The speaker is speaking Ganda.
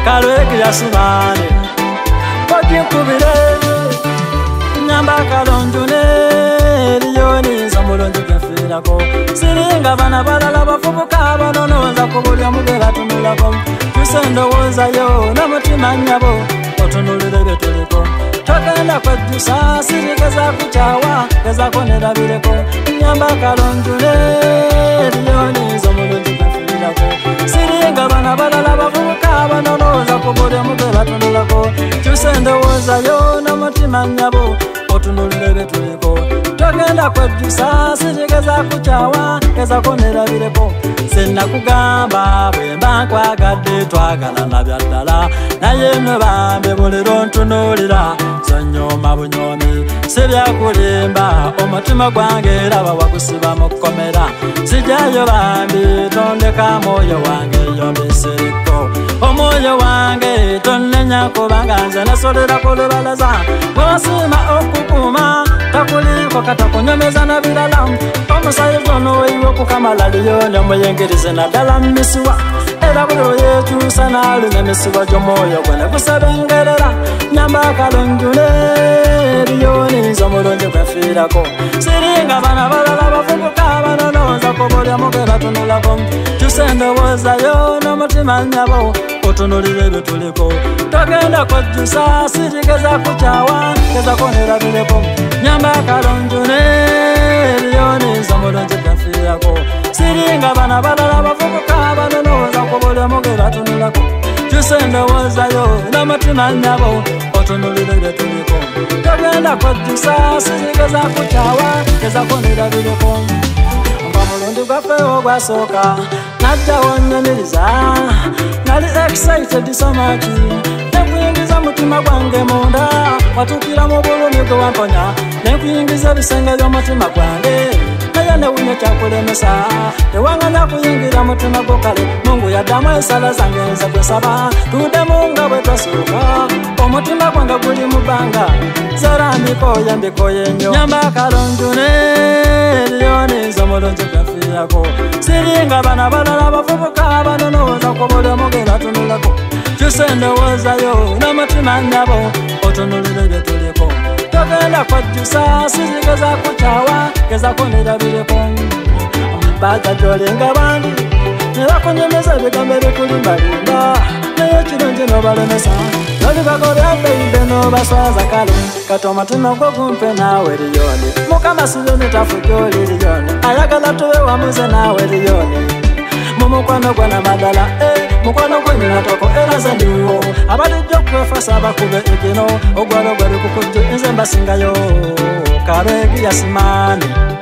kalwegi yasimane ojinkubire nyamba kalonjune liyoni zamulonje gafirako siringa bana balala bafubuka banononza kubulya mugera tunulako tusendowooza yo n'omutima nnyabo otunulire betuliko togenda kwejjusa sirigeza kucawa gezako nerabireko nyamba kalonjune liyoni zamulonje gafirako siringa bana balala bafubuka banononza kubulya mugera tunulako tusendowooza yo n'omutima nnyabo otunulire betuliko togenda kwejjusa sirigeza kucawa gezako nerabireko sinakugamba bwemba nkwagadde twagalana byaddala naye mwe bambe buliro ntunulira zonyoma bunyomi sibyakulimba omutima gwange raba wagusiba mu kkomera sijayo bambi tondeka mwoyo wange yombisiriko omwoyo wange tonnenya kubanga nze nasolera ku lubalaza bw'osima okukuma takuliko katakunyomeza na birala omusayi gono weiwe kukamala liyoni omuyingirize naddala mmisiwa era buli lweyekyusa n'alina emisiwa gy'omwoyo gwe ne gusebengerera nyamba akalonjule liyoni z'omulungi gwefiirako siringa bana balala bavubuka banononza kubulya muge batunulako kyusa endowooza yo n'omutima nnyabo otunulire ebituliko togenda kwejjusa sirigeza kucawa gezako nerabireko nyamba akalonjule liyoni z'omulungi gwefiirako siringa bana balala bavubuka banononza kubulya muge batunulako kyusa endowooza yo n'omutima nnyabo otunulire ebituliko togenda kwejjusa sirigeza kucawa gezako nerabireko omulundi gwaffe ogwasooka najjawo nnyumiriza nali excited so much nekuyingiza mutima gwange munda watukira mu bulumi gwe wamponya nekuyingiza ebisenge by'omutima gwange naye newunya kyakulemesa tewanganya kuyingira mutima gwo kale mungu yaddamu ensala zange nze gwesaba tuddemu nga bwe twasooka omutima gwange guli mu bbanga zarambiko yambikoye nnyo nyamba akalonjune liyoni z'omulungi gwefiirako siringa bana balala bavubuka banonooza kubulya muge batunulako kyusa endowooza yo n'omutima nnyabo otunulire byetuliko togenda kwejjusa sirigeza kucawa gezako nerabireko baja gyolinga bandi ne bakunyumiza ebigambo ebikulimbalimba naye kirungi n'obalemesa nolibagolyabeimbe n'obaswaza kale kati omutima gwo gumpe naawe liyoni mukama siyoni tafu gyoli liyoni ayagala tube wamuze naawe liyoni mumukwano gwa namadala mukwano gwenyinatoko era ze ndiwo abalijja okwefasa bakube egino ogwalo gwali kukujju nze mbasingayo kalwegi yasimani